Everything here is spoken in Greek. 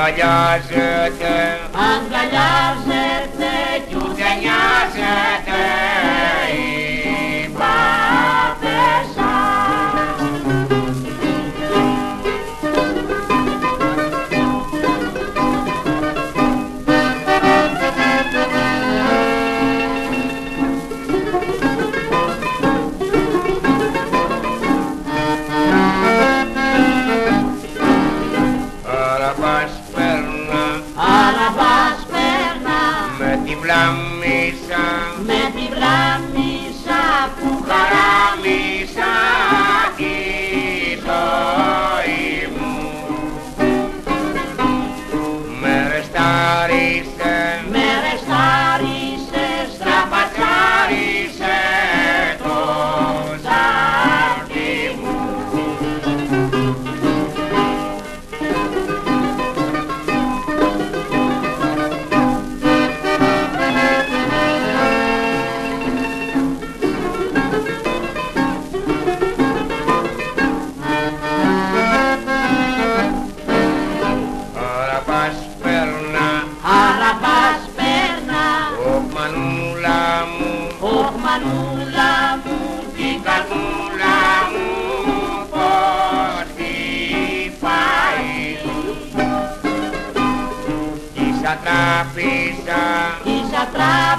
αγκαλιάζεται, αγκαλιάζεται κι ούτε νοιάζεται η παπέσα. Αραβάς περνά με τη βλάμισα που χαράμισα τη ζωή μου. Με ρεστάρισε, στραπατσάρισε το ζάρτι μου. Αραβάς περνά, Ωχ μανούλα μου, την καρδούλα μου πως χτυπάει. Ίσα τράπηζα,